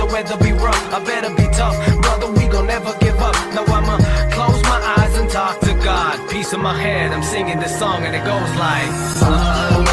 weather be rough, I better be tough. Brother, we gon' never give up. Now I'ma close my eyes and talk to God. Peace in my head, I'm singing this song and it goes like